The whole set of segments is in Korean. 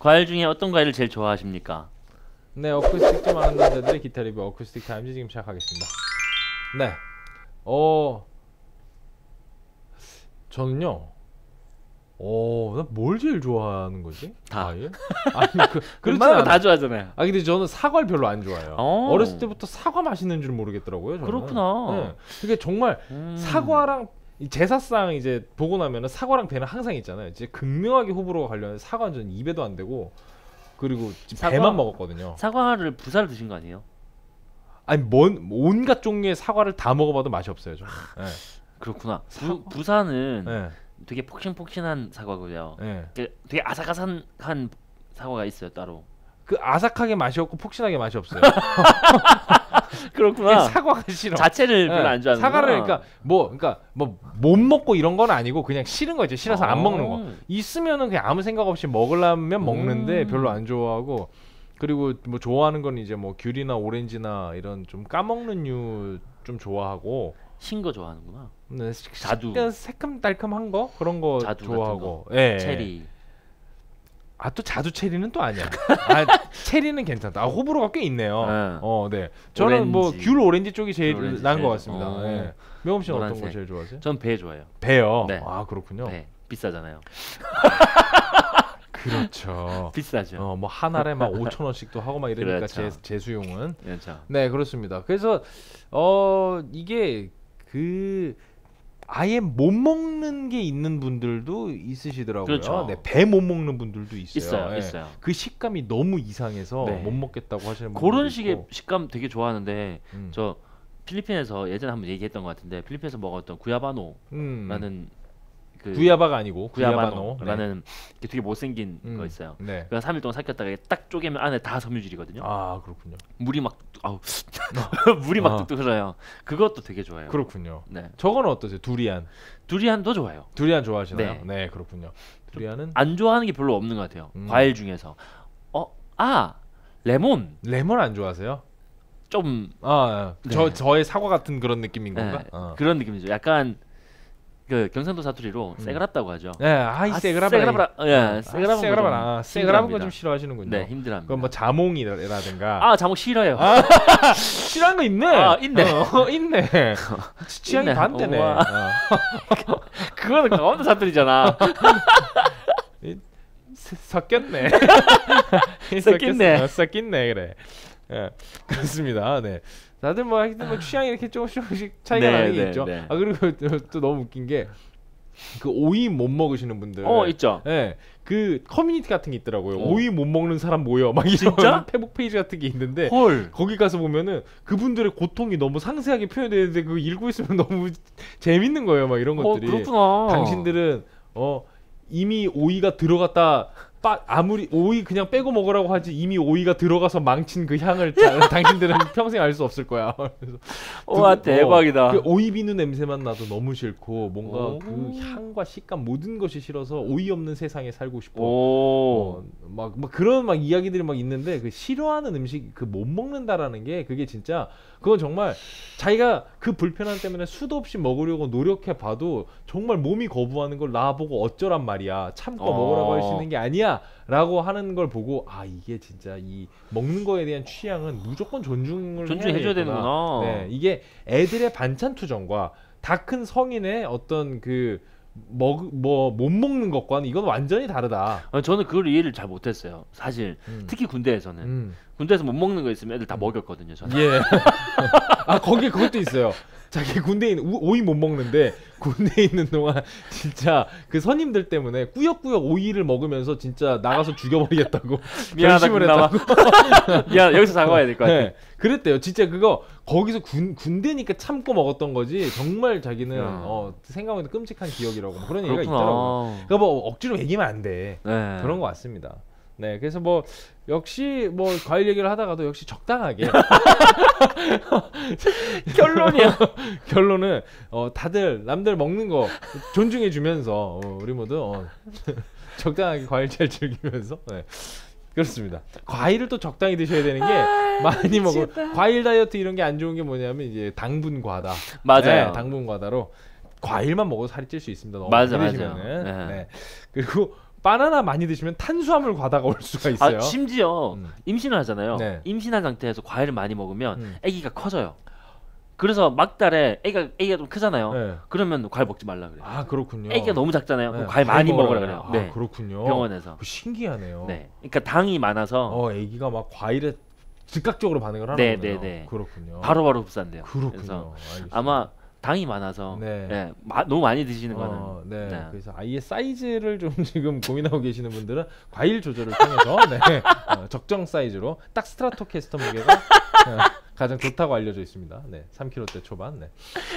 과일 중에 어떤 과일을 제일 좋아하십니까? 네, 어쿠스틱 좀 아는 남자들의 기타 리뷰 어쿠스틱 타임즈 지금 시작하겠습니다. 네, 저는요. 나 뭘 제일 좋아하는 거지? 다. 과일? 아니 웬만하면 다 좋아하잖아요. 근데 저는 사과를 별로 안 좋아해요. 어렸을 때부터 사과 맛있는 줄 모르겠더라고요. 저는. 그렇구나. 네. 그게 정말 사과랑 제사상 이제 보고 나면은 사과랑 배는 항상 있잖아요. 이제 극명하게 호불호가 갈려는 사과는 저는 입에도 안 되고 그리고 배만 먹었거든요. 사과를 부사를 드신 거 아니에요? 아니 온갖 종류의 사과를 다 먹어봐도 맛이 없어요. 저는. 네. 그렇구나. 부사는 네. 되게 폭신폭신한 사과고요. 네. 되게 아삭아삭한 사과가 있어요 따로. 그 아삭하게 맛이 없고 폭신하게 맛이 없어요. 그렇구나. 사과가 싫어. 자체를 별로 안 좋아하는. 사과를 그러니까 못 먹고 이런 건 아니고 그냥 싫은 거죠. 싫어서 안 먹는 거. 있으면은 그냥 아무 생각 없이 먹으려면 먹는데 별로 안 좋아하고. 그리고 뭐 좋아하는 건 이제 뭐 귤이나 오렌지나 이런 좀 까먹는 류 좀 좋아하고. 신 거 좋아하는구나. 네, 자두. 새콤달콤한 거 그런 거 자두 좋아하고. 예. 체리. 또 자두 체리는 또 아니야. 체리는 괜찮다. 호불호가 꽤 있네요. 네. 저는 오렌지. 뭐 귤 오렌지 쪽이 제일 오렌지 나은 것 제일. 같습니다. 네. 명엄 씨는 노란색. 어떤 거 제일 좋아하세요? 전 배 좋아해요. 배요. 네. 그렇군요. 배 비싸잖아요. 그렇죠. 비싸죠. 뭐 한 알에 막 5,000원씩도 하고 막 이러니까 그렇죠. 재수용은. 그렇죠. 네, 그렇습니다. 그래서 이게 아예 못 먹는 게 있는 분들도 있으시더라고요. 그렇죠. 네, 배 못 먹는 분들도 있어요. 네. 있어요. 그 식감이 너무 이상해서 네. 못 먹겠다고 하시는 분들도 그런 식의 있고. 식감 되게 좋아하는데 음. 저 필리핀에서 예전에 한번 얘기했던 것 같은데 필리핀에서 먹었던 구야바노라는 구야바가 아니고 구야바노라는 되게 못생긴 거 있어요. 네. 그냥 3일 동안 삭혔다가 딱 쪼개면 안에 다 섬유질이거든요. 그렇군요. 물이 막 물이 막 뚝뚝 흘러요. 그것도 되게 좋아요. 그렇군요. 네. 저거는 어떠세요? 두리안도 좋아요. 두리안 좋아하시나요? 네. 네, 그렇군요. 두리안은 안 좋아하는 게 별로 없는 것 같아요. 과일 중에서. 레몬 안 좋아하세요? 좀 네. 저의 사과 같은 그런 느낌인 건가? 네. 그런 느낌이죠. 약간 그 경상도 사투리로 세그랍다고 하죠. 네, 세그라브라. 세그라브 거 좀 싫어하시는군요. 네, 힘들합니다. 그럼 뭐 자몽이라든가. 자몽 싫어요. 싫어하는 거 있네. 있네. 있네. 취향이 있네. 반대네. 그거는 강원도 사투리잖아. 섞였네. 섞였네 그래. 예, 그렇습니다. 네. 다들 뭐 취향이 이렇게 조금씩 차이가 나는 게 있죠. 네. 그리고 또 너무 웃긴 게 그 오이 못 먹으시는 분들. 있죠. 네. 그 커뮤니티 같은 게 있더라고요. 어. 오이 못 먹는 사람 모여 막 이런 진짜? 페북 페이지 같은 게 있는데 헐. 거기 가서 보면은 그분들의 고통이 너무 상세하게 표현되는데 그거 읽고 있으면 너무 재밌는 거예요. 막 이런 것들이. 그렇구나. 당신들은 이미 오이가 들어갔다 아무리 오이 그냥 빼고 먹으라고 하지 이미 오이가 들어가서 망친 그 향을 당신들은 평생 알 수 없을 거야. 그래서 와 대박이다. 그 오이 비누 냄새만 나도 너무 싫고 뭔가 그 향과 식감 모든 것이 싫어서 오이 없는 세상에 살고 싶어. 막 그런 막 이야기들이 막 있는데 그 싫어하는 음식 그 못 먹는다라는 게 그게 진짜 그건 정말 자기가 그 불편함 때문에 수도 없이 먹으려고 노력해 봐도 정말 몸이 거부하는 걸 나보고 어쩌란 말이야. 참고 먹으라고 할 수 있는 게 아니야. 라고 하는 걸 보고 이게 진짜 이 먹는 거에 대한 취향은 무조건 존중해줘야 되는구나. 네, 이게 애들의 반찬 투정과 다 큰 성인의 어떤 못 먹는 것과는 이건 완전히 다르다. 저는 그걸 이해를 잘 못했어요. 사실 특히 군대에서는 군대에서 못 먹는 거 있으면 애들 다 먹였거든요. 저는. 예. 거기에 그것도 있어요. 자기 군대에 있는 오이 못 먹는데 군대에 있는 동안 진짜 그 선임들 때문에 꾸역꾸역 오이를 먹으면서 진짜 나가서 죽여버리겠다고 결심을 했다고. 미안, 여기서 사과해야 될 것 같아. 네, 그랬대요. 진짜 그거 거기서 군대니까 참고 먹었던 거지. 정말 자기는 생각보다 끔찍한 기억이라고 뭐 그런 얘기가 있더라고요. 그러니까 뭐 억지로 얘기하면 안 돼. 네. 그런 것 같습니다. 네, 그래서 뭐 역시 뭐 과일 얘기를 하다가도 역시 적당하게 결론은 다들 남들 먹는 거 존중해 주면서 우리 모두 적당하게 과일 잘 즐기면서 그렇습니다. 과일을 또 적당히 드셔야 되는 게 많이 먹어. 과일 다이어트 이런 게 안 좋은 게 뭐냐면 이제 당분 과다. 맞아요. 네, 당분 과다로 과일만 먹어도 살이 찔 수 있습니다. 너무 맞아요. 네. 그리고 바나나 많이 드시면 탄수화물 과다가 올 수가 있어요. 심지어 임신을 하잖아요. 네. 임신한 상태에서 과일을 많이 먹으면 아기가 커져요. 그래서 막달에 애기가 좀 크잖아요. 네. 그러면 과일 먹지 말라 그래요. 아 그렇군요. 애기가 너무 작잖아요. 그럼 네. 과일 많이 먹으라 그래요. 네. 그렇군요. 병원에서. 신기하네요. 네. 그러니까 당이 많아서 애기가 막 과일에 즉각적으로 반응을 하는 거네요. 네. 그렇군요. 바로바로 흡수한대요. 그렇군요. 그래서 알겠습니다. 아마 당이 많아서 네. 너무 많이 드시는 거는 네. 그래서 아이의 사이즈를 좀 지금 고민하고 계시는 분들은 과일 조절을 통해서 적정 사이즈로 딱 스트라토캐스터 무게가 가장 좋다고 알려져 있습니다. 네, 3kg대 초반. 네.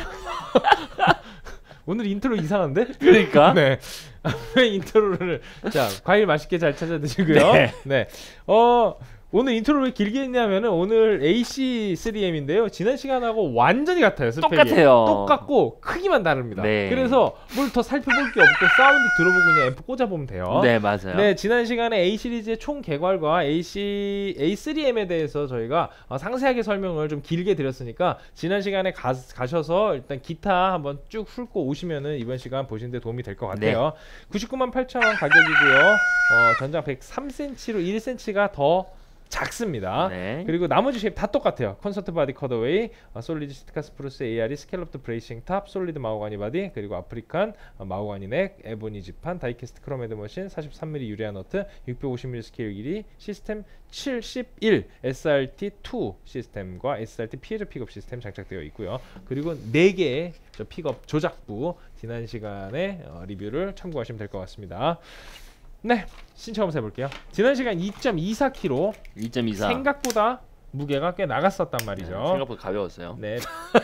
오늘 인트로 이상한데? 그러니까. 네. 인트로를 자 과일 맛있게 잘 찾아 드시고요. 네. 오늘 인트로를 왜 길게 했냐면은 오늘 AC3M인데요. 지난 시간하고 완전히 같아요. 스펙이. 똑같아요. 똑같고 크기만 다릅니다. 네. 그래서 뭘 더 살펴볼 게 없고 사운드 들어보고 그냥 앰프 꽂아보면 돼요. 네, 맞아요. 네, 지난 시간에 A 시리즈의 총 개괄과 A3M에 대해서 저희가 상세하게 설명을 좀 길게 드렸으니까 지난 시간에 가셔서 일단 기타 한번 쭉 훑고 오시면은 이번 시간 보시는데 도움이 될 것 같아요. 네. 998,000원 가격이고요. 전장 103cm로 1cm가 더 작습니다. 네. 그리고 나머지 쉐입 다 똑같아요. 콘서트 바디 컷어웨이, 솔리드 시트카 스프루스 ARE, 스캘럽드 브레이싱 탑, 솔리드 마호가니 바디, 그리고 아프리칸 마호가니 넥, 에보니 지판, 다이캐스트 크롬헤드 머신, 43mm 유리아 너트, 650mm 스케일 길이, 시스템 71 SRT2 시스템과 SRT 피해저 픽업 시스템 장착되어 있고요. 그리고 4개의 픽업 조작부 지난 시간에 리뷰를 참고하시면 될 것 같습니다. 네, 신청 한번 해볼게요. 지난 시간 2.24kg 2.24 생각보다 무게가 꽤 나갔었단 말이죠. 네, 생각보다 가벼웠어요. 네.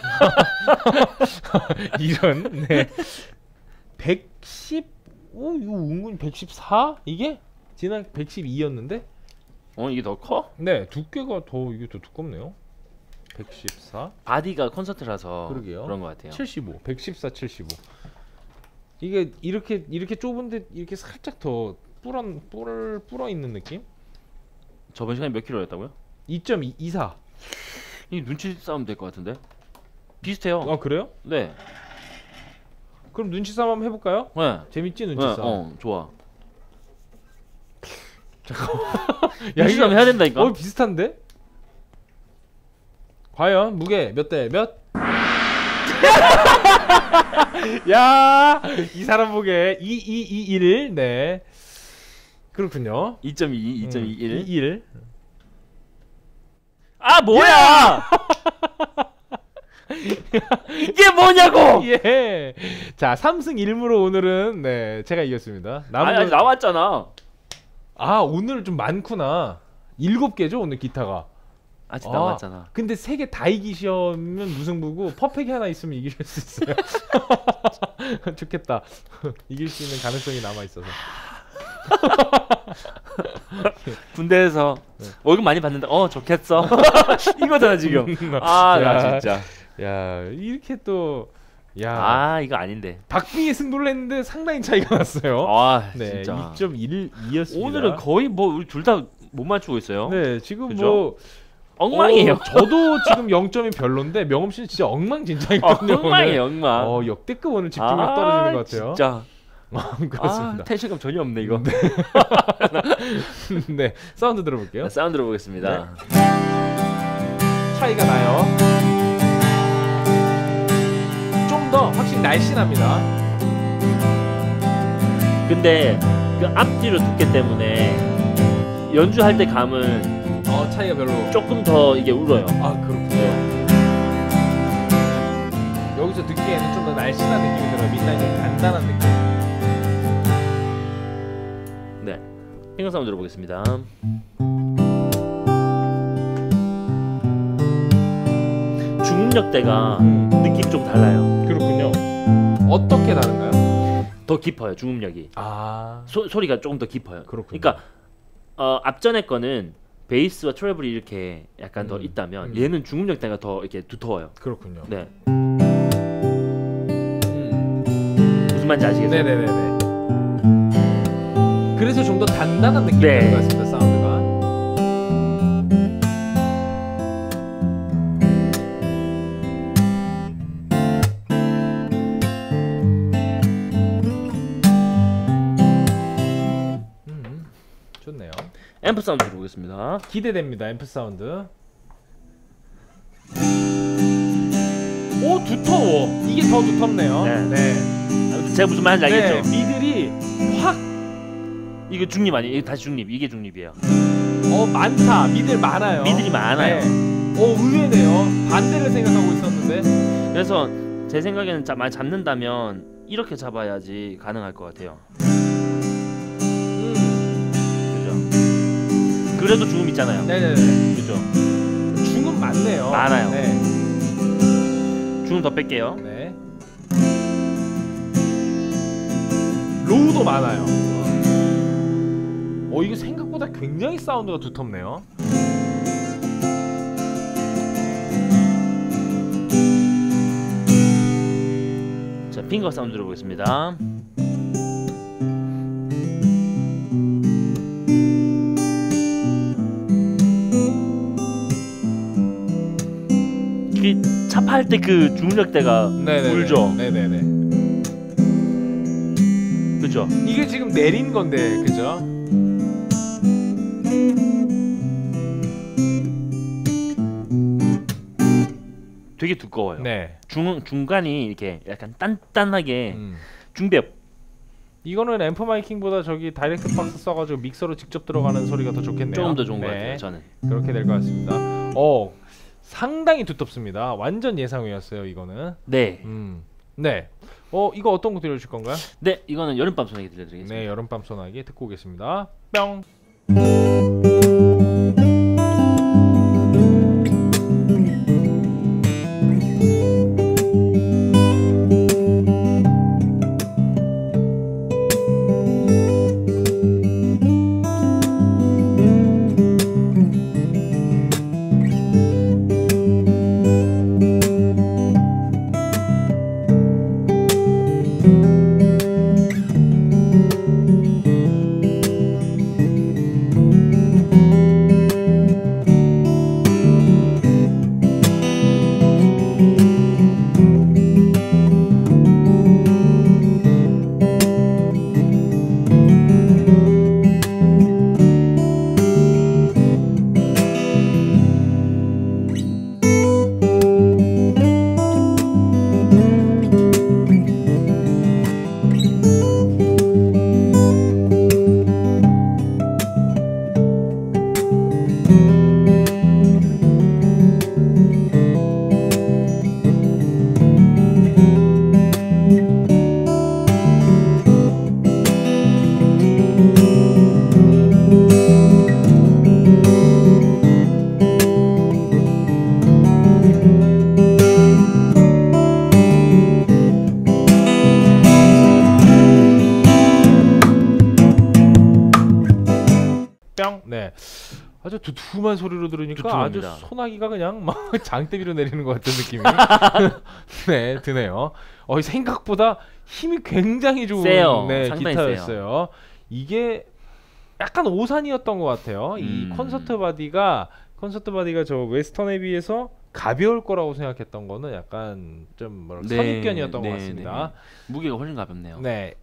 이런 110 이거 은근히 114? 이게? 지난 112였는데? 이게 더 커? 네, 두께가 이게 더 두껍네요. 114 바디가 콘서트라서 그러게요. 그런 것 같아요. 75 114 75 이게 이렇게 좁은데 이렇게 살짝 더 불어 있는 느낌? 저번 시간에 몇 킬로였다고요? 2.24 이 눈치 싸움 될 것 같은데? 비슷해요. 그래요? 네. 그럼 눈치 싸움 한번 해볼까요? 네. 재밌지 눈치 싸움. 좋아. 야, 눈치 싸움 해야 된다니까. 비슷한데? 과연 무게 몇 대 몇? 야, 이 사람 무게 2221. 네. 그렇군요. 2.2, 2.21. 21. 아, 뭐야! 이게 뭐냐고! 예. 자, 3승 1무로 오늘은 제가 이겼습니다. 아니, 나왔잖아. 오늘 좀 많구나. 7개죠, 오늘 기타가. 아직 남았잖아. 근데 3개 다 이기시면 무승부고 퍼펙이 하나 있으면 이기실 수 있어요. 좋겠다. 이길 수 있는 가능성이 남아 있어서. 군대에서 월급 많이 받는다. 좋겠어. 이거잖아 지금. 나 진짜. 야, 이렇게 또 이거 아닌데. 박빙의 승부를 했는데 상당히 차이가 났어요. 네, 진짜. 2.12였습니다. 오늘은 거의 우리 둘 다 못 맞추고 있어요. 네, 지금 그죠? 엉망이에요. 저도 지금 0점이 별론데 명엄 씨는 진짜 엉망진창이거든요. 엉망이에요, 엉망. 역대급 오늘 집중력 떨어지는 것 같아요. 진짜. 그렇습니다. 텐션감 전혀 없네 이거. 네, 사운드 들어볼게요. 사운드 들어보겠습니다. 차이가 나요. 좀 더 확실히 날씬합니다. 근데 그 앞뒤로 두께 때문에 연주할 때 감은 차이가 별로 조금 더 이게 울어요. 그렇군요. 여기서 듣기에는 좀 더 날씬한 느낌이 들어요. 민나이 좀 단단한 느낌. 네, 핑거 사운드 들어보겠습니다. 중음역대가 느낌이 좀 달라요. 그렇군요. 어떻게 다른가요? 더 깊어요, 중음역이. 소리가 조금 더 깊어요. 그렇군요. 그러니까 앞전에 거는 베이스와 트래블이 이렇게 약간 더 있다면 얘는 중음역대가 더 이렇게 두터워요. 그렇군요. 네. 무슨 말인지 아시겠어요? 네네네네. 그래서 좀 더 단단한 느낌이 나는 것 같습니다. 사운드가. 앰프 사운드 들어보겠습니다. 기대됩니다. 앰프 사운드. 오, 두터워. 이게 더 두텁네요. 네. 제가 무슨 말인지 알겠죠? 미들이 확. 이거 중립 아니에요? 이거 다시 중립. 이게 중립이에요. 많다. 미들 많아요. 미들이 많아요. 의외네요. 반대를 생각하고 있었는데. 그래서 제 생각에는 많이 잡는다면 이렇게 잡아야지 가능할 것 같아요. 그죠? 그래도 중음 있잖아요. 네네네. 그죠? 중음 많네요. 많아요. 네. 중음 더 뺄게요. 네. 로우도 많아요. 이거 생각보다 굉장히 사운드가 두텁네요. 자, 핑거 사운드 들어보겠습니다. 이게 찹할 때 그 중력대가 울죠. 네네네. 그죠? 이게 지금 내린 건데, 그죠? 되게 두꺼워요. 네. 중간이 이렇게 약간 단단하게 중배업. 이거는 앰프 마이킹보다 저기 다이렉트 박스 써가지고 믹서로 직접 들어가는 소리가 더 좋겠네요. 조금 더 좋은 것 같아요. 저는 그렇게 될 것 같습니다. 상당히 두텁습니다. 완전 예상외였어요. 이거는. 네. 네. 이거 어떤 거 들려주실 건가요? 네, 이거는 여름밤 소나기 들려드리겠습니다. 네, 여름밤 소나기 듣고 오겠습니다. 뿅. 네, 아주 두툼한 소리로 들으니까 두툼합니다. 아주 소나기가 그냥 막 장대비로 내리는 것 같은 느낌이 네 드네요. 생각보다 힘이 굉장히 좋은 세요. 네, 상당히 기타였어요. 세요. 이게 약간 오산이었던 것 같아요. 이 콘서트 바디가 저 웨스턴에 비해서 가벼울 거라고 생각했던 거는 약간 좀 뭐랄까 선입견이었던 것 같습니다. 무게가 훨씬 가볍네요. 네.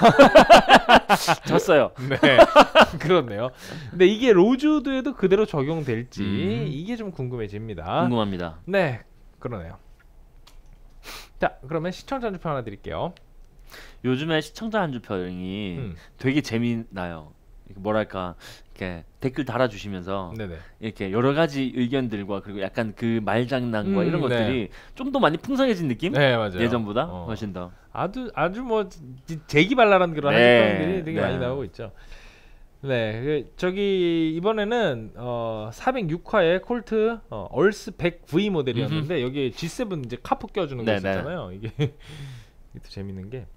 졌어요. 네. 그렇네요. 근데 이게 로즈우드에도 그대로 적용될지 이게 좀 궁금해집니다. 궁금합니다. 네. 그러네요. 자, 그러면 시청자 한주평 하나 드릴게요. 요즘에 시청자 한주평이 되게 재미나요. 뭐랄까 이렇게 댓글 달아주시면서 네네. 이렇게 여러 가지 의견들과 그리고 약간 그 말장난과 이런 것들이 좀 더 많이 풍성해진 느낌? 네, 맞아요. 예전보다 훨씬 더. 아주 뭐 재기발랄한 그런 한주평들이 되게 많이 나오고 있죠. 네, 저기 이번에는 406화의 콜트 얼스 100V 모델이었는데 여기에 G7 이제 카프 껴주는 거 있었잖아요. 이게 또 재밌는 게,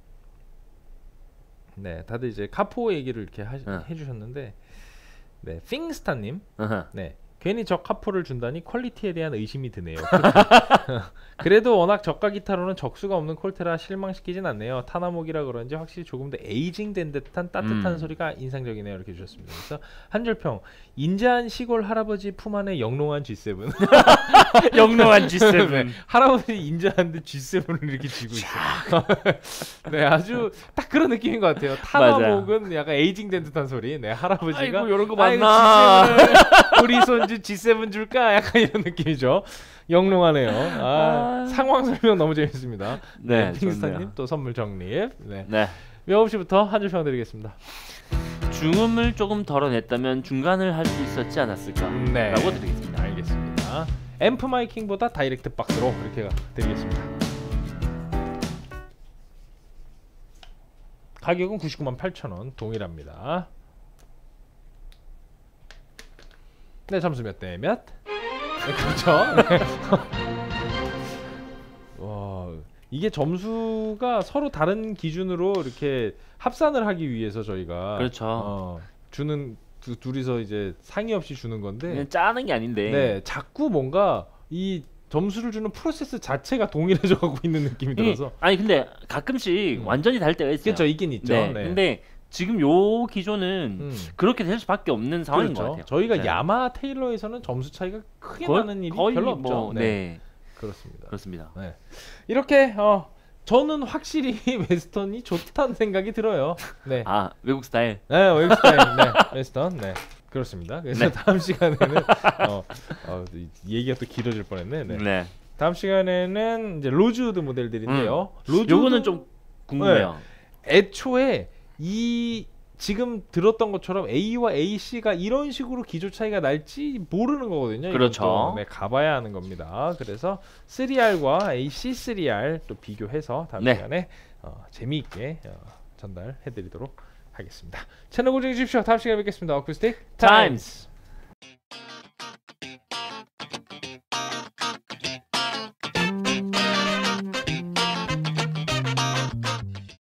네, 다들 이제 카포 얘기를 이렇게 해주셨는데, 네, 핑스타님, 네, 괜히 적합포를 준다니 퀄리티에 대한 의심이 드네요. 그래도 워낙 저가 기타로는 적수가 없는 콜테라 실망시키진 않네요. 타나목이라 그런지 확실히 조금 더 에이징된 듯한 따뜻한 소리가 인상적이네요. 이렇게 주셨습니다. 그래서 한 줄평, 인자한 시골 할아버지 품 안에 영롱한 G7. 영롱한 G7. 네, 할아버지 인자한데 G7을 이렇게 쥐고 있어요. 네, 아주 딱 그런 느낌인 것 같아요. 타나목은 약간 에이징된 듯한 소리. 네, 할아버지가 아이고 이런 거 맞나? G7을 우리 손주 G7 줄까? 약간 이런 느낌이죠. 영롱하네요. 상황 설명 너무 재밌습니다. 네, 핑스타님 또 선물 정립. 네. 네. 명업씨부터 한 줄 평 드리겠습니다. 중음을 조금 덜어냈다면 중간을 할 수 있었지 않았을까? 네. 라고 드리겠습니다. 알겠습니다. 앰프 마이킹보다 다이렉트 박스로 이렇게 드리겠습니다. 가격은 998,000원 동일합니다. 네, 점수 몇 대 몇? 네, 그렇죠. 네. 와, 이게 점수가 서로 다른 기준으로 이렇게 합산을 하기 위해서 저희가 그렇죠. 주는 둘이서 이제 상의 없이 주는 건데 그냥 짜는 게 아닌데. 네, 자꾸 뭔가 이 점수를 주는 프로세스 자체가 동일해져 가고 있는 느낌이 들어서. 아니 근데 가끔씩 완전히 다를 때가 있어요. 그렇죠, 있긴 있죠. 네. 네. 근데 지금 요 기조는 그렇게 될 수밖에 없는 상황인 그렇죠. 것 같아요. 저희가 네. 야마 테일러에서는 점수 차이가 크게 나는 일이 별로 없죠. 뭐, 네. 그렇습니다. 그렇습니다. 네. 이렇게 저는 확실히 웨스턴이 좋다는 생각이 들어요. 네. 아, 외국 스타일. 네, 외국 스타일. 네, 웨스턴. 네. 그렇습니다. 그래서 네. 다음 시간에는 얘기가 또 길어질 뻔했네. 네. 네. 다음 시간에는 이제 로즈우드 모델들인데요. 로즈우드 요거는 좀 궁금해요. 네. 애초에 이 지금 들었던 것처럼 A와 AC가 이런 식으로 기조 차이가 날지 모르는 거거든요. 그렇죠. 네, 가봐야 하는 겁니다. 그래서 3R과 AC 3R 또 비교해서 다음 네. 시간에 재미있게 전달해드리도록 하겠습니다. 채널 고정해 주십시오. 다음 시간에 뵙겠습니다. 어쿠스틱 타임스.